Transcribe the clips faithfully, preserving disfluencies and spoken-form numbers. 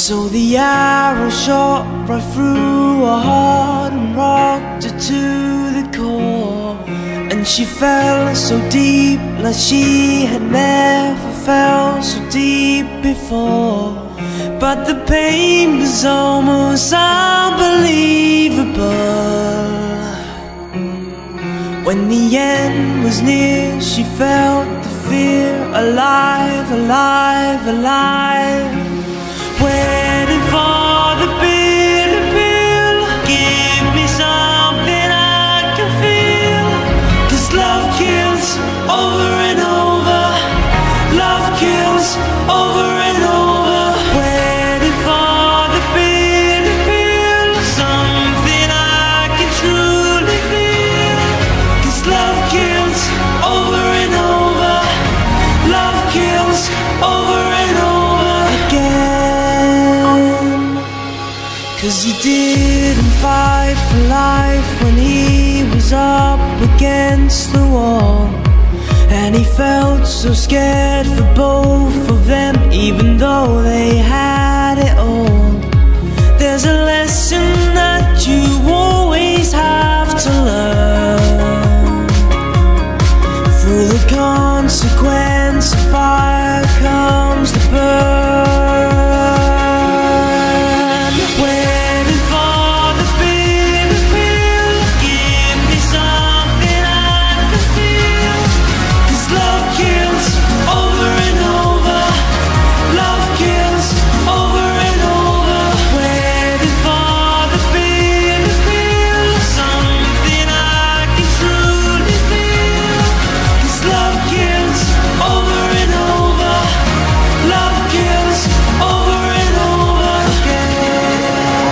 So the arrow shot right through her heart and rocked her to the core. And she fell so deep like she had never felt so deep before. But the pain was almost unbelievable. When the end was near, she felt the fear. Alive, alive, alive, waiting for the bitter pill. Give me something I can feel. 'Cause love kills over and over. Love kills over and over. Waiting for the bitter pill. Something I can truly feel. 'Cause love kills over and over. Love kills over and over again. 'Cause he didn't fight for life when he was up against the wall. And he felt so scared for both of them, even though they had it all. There's a lesson that you always have to learn. Through the consequence of fire comes the burn. Waiting for the bitter pill. Give me something I can feel. 'Cause love kills over and over. Love kills over and over. Waiting for the bitter pill. Something I can truly feel. 'Cause love kills over and over. Love kills over and over again.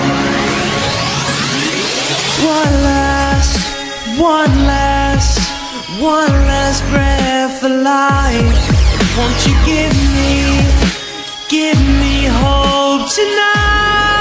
One last, one last, one last breath for life. Won't you give me, give me hope tonight?